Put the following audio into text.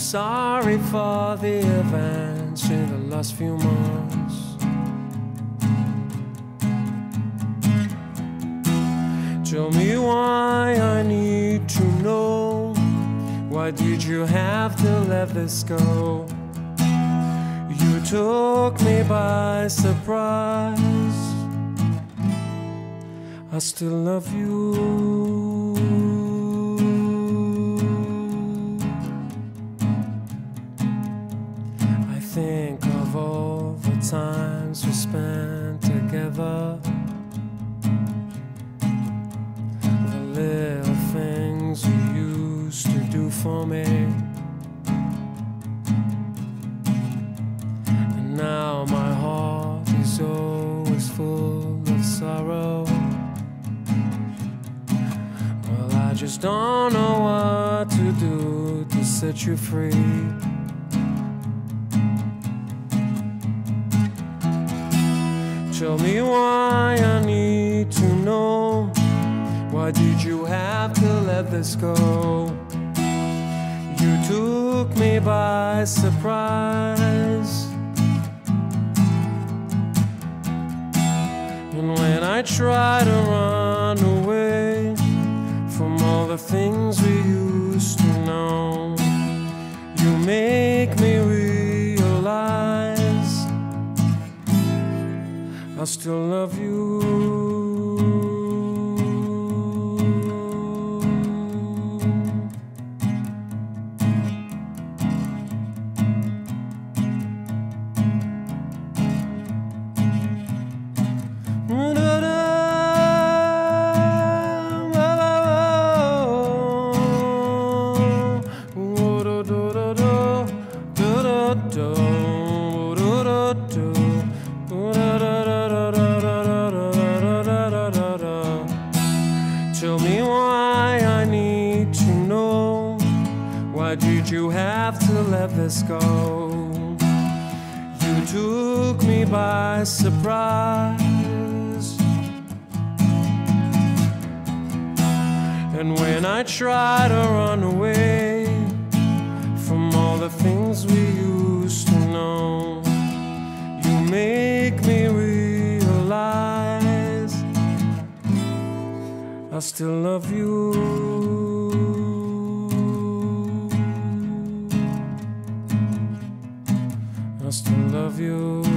sorry for the events in the last few months. Tell me why I need to know. Why did you have to let this go? You took me by surprise. I still love you. I think of all the times we spent together, the little things you used to do for me. And now my heart is always full of sorrow. Well, I just don't know what to do to set you free. Tell me why I need to know. Why did you have to let this go? You took me by surprise. And when I try to run away from all the things we used to know, you make me realize I still love you. Tell me why I need to know. Why did you have to let this go? You took me by surprise. And when I try to run away from all the things we used to know, you make me realize I still love you. I still love you.